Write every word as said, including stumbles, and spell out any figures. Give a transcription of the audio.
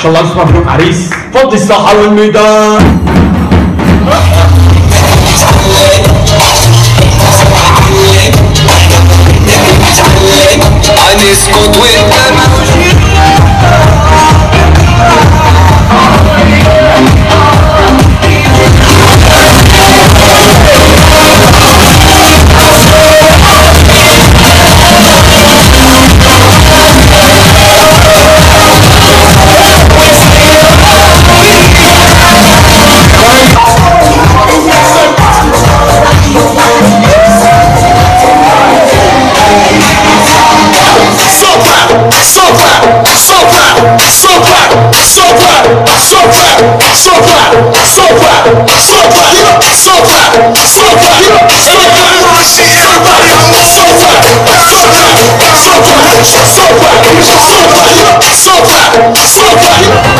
شاء الله الف مبروك عريس. فضي الساحه والميدان. هنسكت وانت موجود. So far, so far, so far, so far, so far.